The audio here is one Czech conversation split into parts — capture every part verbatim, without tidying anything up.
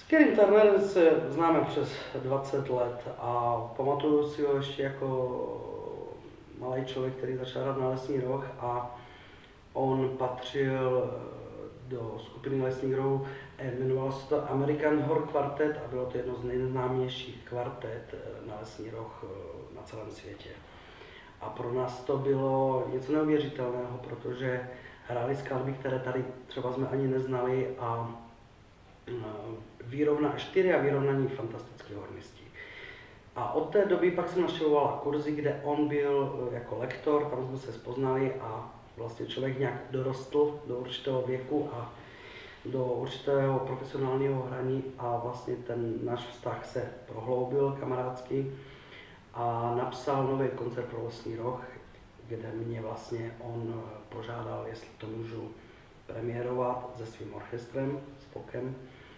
S Kerrym Turnerem se známe přes dvacet let a pamatuju si ho ještě jako malý člověk, který začal hrát na Lesní roh a on patřil do skupiny Lesních rohů, jmenovalo se to American Horror Quartet a bylo to jedno z nejznámějších kvartet na Lesní roh na celém světě. A pro nás to bylo něco neuvěřitelného, protože hráli skladby, které tady třeba jsme ani neznali a výrovna, čtyři a vyrovnaní fantastického hornisti. A od té doby pak jsem navštěvovala kurzy, kde on byl jako lektor, tam jsme se spoznali a vlastně člověk nějak dorostl do určitého věku a do určitého profesionálního hraní a vlastně ten náš vztah se prohloubil kamarádsky a napsal nový koncert pro Lesní roh, kde mě vlastně on požádal, jestli to můžu premiérovat se svým orchestrem, s Pokem.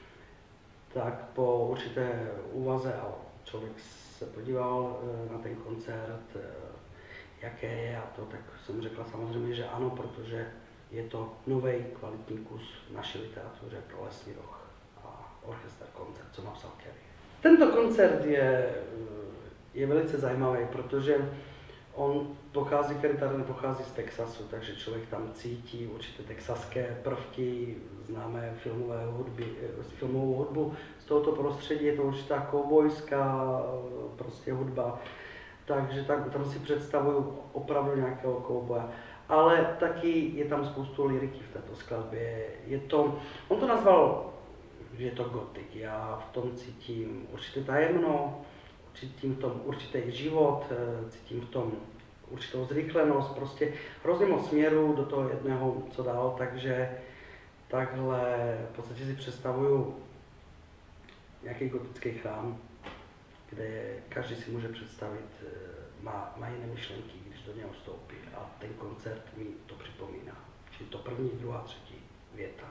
Tak po určité úvaze a člověk se podíval na ten koncert, jaké je a to, tak jsem řekla samozřejmě, že ano, protože je to nový kvalitní kus v naší literatuře pro Lesní roh a orchestr koncert, co napsal Kerry. Tento koncert je, je velice zajímavý, protože on pochází, Kerry Turner pochází z Texasu, takže člověk tam cítí určité texaské prvky, známé filmové hudby, filmovou hudbu z tohoto prostředí, je to určitá koubojská prostě hudba, takže tam, tam si představuju opravdu nějakého kouboja. Ale taky je tam spoustu lyriky v této skladbě. Je to, on to nazval, že je to gotik, já v tom cítím určité tajemno, cítím v tom určitý život, cítím v tom určitou zrychlenost, prostě hrozně moc směru do toho jedného, co dál, takže takhle v podstatě si představuju nějaký gotický chrám, kde každý si může představit, má, má jiné myšlenky, když do něho vstoupí a ten koncert mi to připomíná. Čili to první, druhá, třetí věta.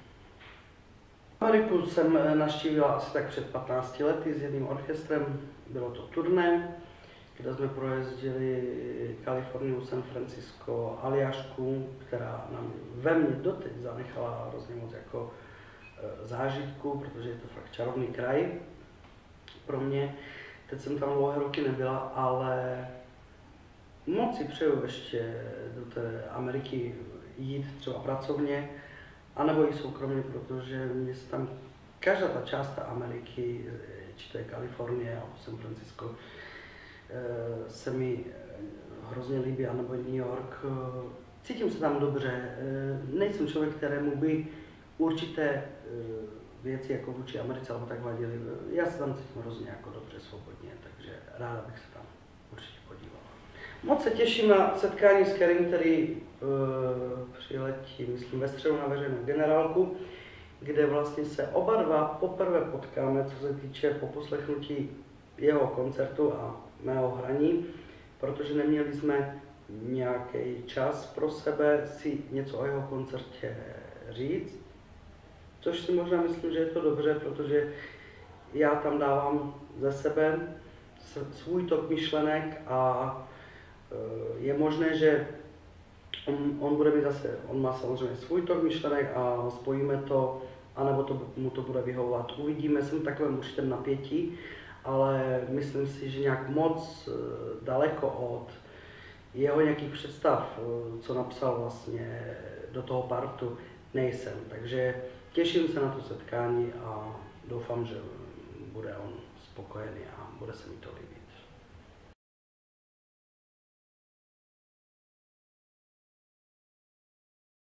Ameriku jsem navštívila asi tak před patnácti lety s jedním orchestrem, bylo to turné, kde jsme projezdili Kaliforniu, San Francisco, Aljašku, která nám ve mně doteď zanechala hrozně moc jako zážitku, protože je to fakt čarovný kraj pro mě. Teď jsem tam dlouhé roky nebyla, ale moc si přeju ještě do té Ameriky jít třeba pracovně, anebo i soukromně, protože mě se tam každá ta část té Ameriky, či to je Kalifornie a San Francisco, se mi hrozně líbí, anebo New York. Cítím se tam dobře, nejsem člověk, kterému by určité věci jako vůči Americe alebo tak vadily. Já se tam cítím hrozně jako dobře, svobodně, takže ráda bych se tam určitě podívala. Moc se těším na setkání s Kerrym, který uh, přiletí, myslím, ve středu na Veřejnou generálku, kde vlastně se oba dva poprvé potkáme, co se týče poposlechnutí jeho koncertu a mého hraní, protože neměli jsme nějaký čas pro sebe si něco o jeho koncertě říct, což si možná myslím, že je to dobře, protože já tam dávám ze sebe svůj tok myšlenek a je možné, že on, on bude mít zase, on má samozřejmě svůj tok myšlenek a spojíme to, anebo to, mu to bude vyhovovat. Uvidíme, jsem v takovém určitém napětí, ale myslím si, že nějak moc daleko od jeho nějakých představ, co napsal vlastně do toho partu, nejsem. Takže těším se na to setkání a doufám, že bude on spokojený a bude se mi to líbit.